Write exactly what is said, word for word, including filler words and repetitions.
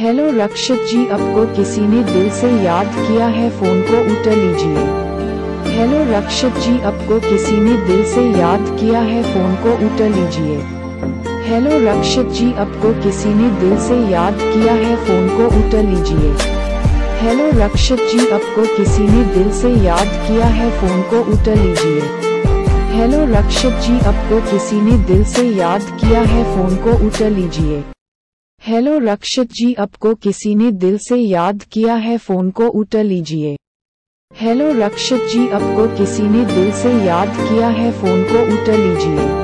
Hello रक्षित जी, आपको किसी ने दिल से याद किया है, फोन को उठा लीजिए। हेलो रक्षित जी, आपको किसी ने दिल से याद किया है, फोन को उठा लीजिए। हेलो रक्षित जी, आपको किसी ने दिल से याद किया है, फोन को उठा लीजिए। हेलो रक्षित जी, आपको किसी ने दिल से याद किया है, फोन को उठा लीजिए। हेलो रक्षित जी, आपको किसी ने दिल से याद किया है, फोन को उठा लीजिए। हेलो रक्षित जी, आपको किसी ने दिल से याद किया है, फोन को उठा लीजिए। हेलो रक्षित जी, आपको किसी ने दिल से याद किया है, फोन को उठा लीजिए।